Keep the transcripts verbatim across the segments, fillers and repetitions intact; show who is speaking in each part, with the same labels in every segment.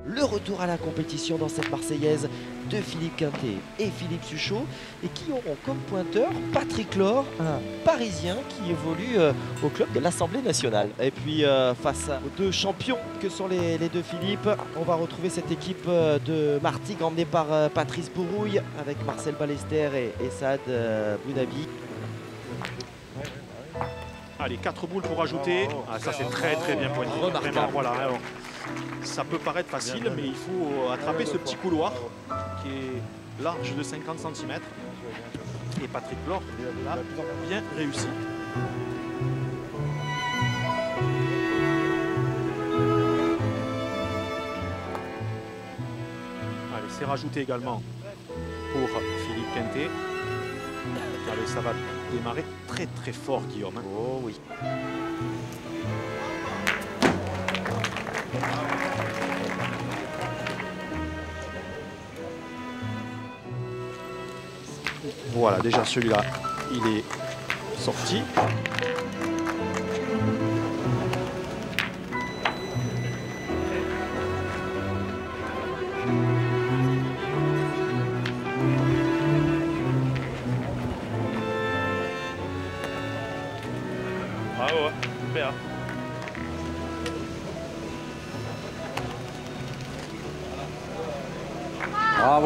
Speaker 1: le retour à la compétition dans cette Marseillaise de Philippe Quintet et Philippe Suchot, et qui auront comme pointeur Patrick Laure, un Parisien qui évolue euh, au club de l'Assemblée nationale. Et puis euh, face aux deux champions que sont les, les deux Philippe, on va retrouver cette équipe euh, de Martigues emmenée par euh, Patrice Bourrouille avec Marcel Ballester et, et Saad euh, Bounabi.
Speaker 2: Allez, quatre boules pour ajouter. Ah, ça c'est très très bien pointé. Vraiment, voilà. Alors, ça peut paraître facile, mais il faut attraper ce petit couloir qui est large de cinquante centimètres. Et Patrick Laure l'a bien réussi. Allez, c'est rajouté également pour Philippe Quintet. Allez, ça va démarrer très très fort, Guillaume. Hein.
Speaker 1: Oh oui.
Speaker 2: Voilà, déjà celui-là, il est sorti.
Speaker 3: Bravo, super.
Speaker 4: Bravo.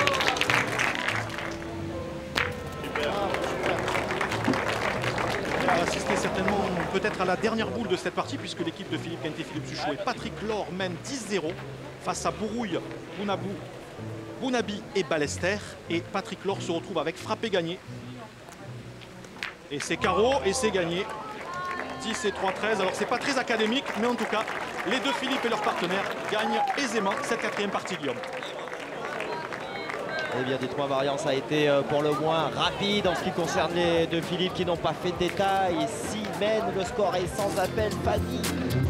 Speaker 2: On va assister certainement peut-être à la dernière boule de cette partie, puisque l'équipe de Philippe Quintet, Philippe Suchot et Patrick Laure mène dix zéro face à Bourrouille, Bounabou, Bounabi et Ballester. Et Patrick Laure se retrouve avec frappé gagné. Et c'est carreau et c'est gagné. dix et trois treize. Alors c'est pas très académique, mais en tout cas, les deux Philippe et leurs partenaires gagnent aisément cette quatrième partie, Guillaume.
Speaker 1: Eh bien, des trois variantes, ça a été euh, pour le moins rapide en ce qui concerne les deux Philippe qui n'ont pas fait de détails. S'ils mènent, le score est sans appel. Fanny